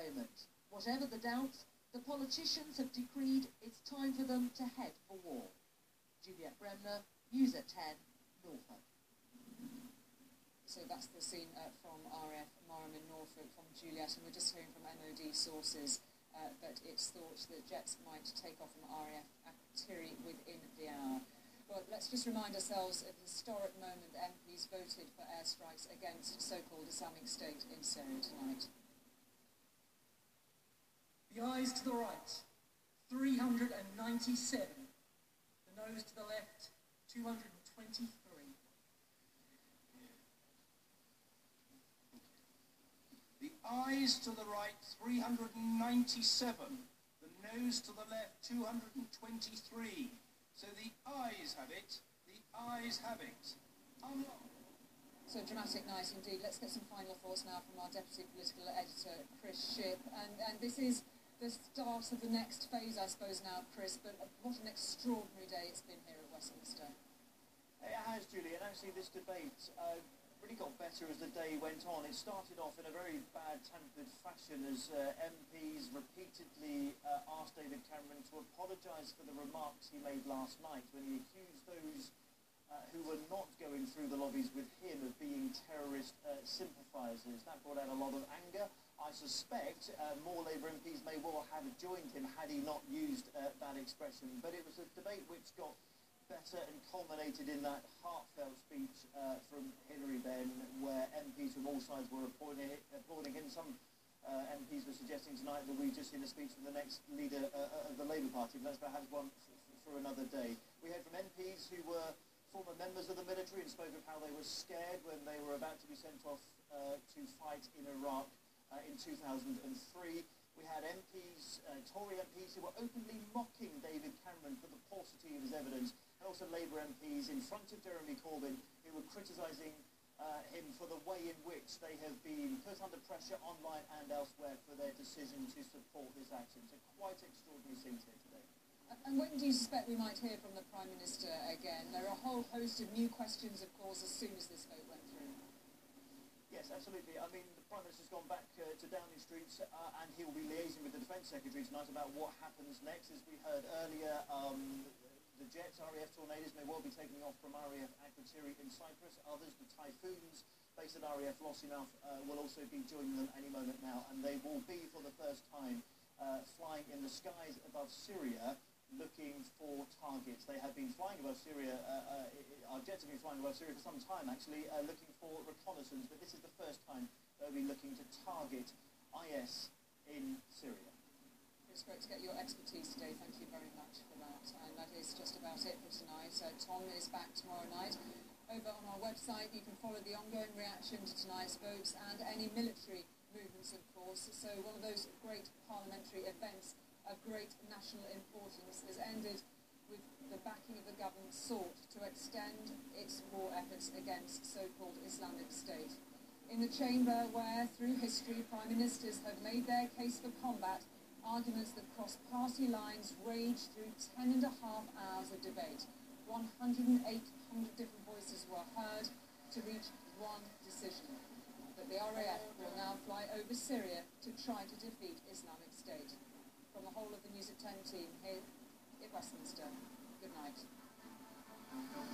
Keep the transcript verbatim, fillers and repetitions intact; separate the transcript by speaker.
Speaker 1: moment. Whatever the doubts, the politicians have decreed it's time for them to head for war. Juliet Bremner, News at ten, Norfolk.
Speaker 2: So that's the scene uh, from R A F Marham in Norfolk from Juliet, and we're just hearing from M O D sources uh, that it's thought that jets might take off from R A F Akrotiri within the hour. Well, let's just remind ourselves of the historic moment that M Ps voted for airstrikes against so-called Islamic State in Syria tonight.
Speaker 3: The eyes to the right, three hundred ninety-seven. The nose to the left, two hundred twenty-three.
Speaker 4: The eyes to the right, three hundred ninety-seven. The nose to the left, two hundred twenty-three. So the eyes have it, the eyes have it. Unlock.
Speaker 2: So a dramatic night indeed. Let's get some final thoughts now from our Deputy Political Editor, Chris Shipp. And, and this is the start of the next phase, I suppose now, Chris, but what an extraordinary day it's been here at Westminster.
Speaker 5: It has, Julie, and actually this debate uh, really got better as the day went on. It started off in a very bad-tempered fashion as uh, M Ps repeatedly uh, asked David Cameron to apologise for the remarks he made last night when he accused those uh, who were not going through the lobbies with him of being terrorist uh, sympathisers. That brought out a lot of anger. I suspect uh, more Labour M Ps may well have joined him had he not used uh, that expression. But it was a debate which got better and culminated in that heartfelt speech uh, from Hillary then, where M Ps from all sides were applauding, applauding him. Some uh, M Ps were suggesting tonight that we've just seen a speech from the next leader uh, of the Labour Party, but that's perhaps one for another day. We heard from M Ps who were former members of the military and spoke of how they were scared when they were about to be sent off uh, to fight in Iraq uh, in two thousand three. We had M Ps, uh, Tory M Ps, who were openly mocking David Cameron for the paucity of his evidence, and also Labour M Ps in front of Jeremy Corbyn, who were criticising uh, him for the way in which they have been put under pressure online and elsewhere for their decision to support this action. So quite extraordinary scenes here today.
Speaker 2: And when do you suspect we might hear from the Prime Minister again? There are a whole host of new questions, of course, as soon as this vote went through.
Speaker 5: Yes, absolutely. I mean, the Prime Minister's gone back uh, to Downing Street uh, and he'll be liaising with the Defence Secretary tonight about what happens next. As we heard earlier, um, the jets, R A F Tornadoes, may well be taking off from R A F Akrotiri in Cyprus. Others, the Typhoons, based at R A F Lossiemouth, uh, will also be joining them any moment now, and they will be, for the first time, uh, flying in the skies above Syria, looking for targets. They have been flying above Syria, uh, uh, our jets have been flying above Syria for some time actually, uh, looking for reconnaissance, but this is the first time they'll be looking to target I S in Syria.
Speaker 2: It's great to get your expertise today, thank you very much for that. And that is just about it for tonight. So Tom is back tomorrow night. Over on our website you can follow the ongoing reaction to tonight's votes and any military movements, of course. So one of those great parliamentary events of great national importance has ended with the backing of the government sought to extend its war efforts against so-called Islamic State. In the chamber where, through history, Prime Ministers have made their case for combat, arguments that cross party lines raged through ten and a half hours of debate. one hundred eight hundred different voices were heard to reach one decision, that the R A F will now fly over Syria to try to defeat Islamic State. From the whole of the News at ten team here at Westminster, good night.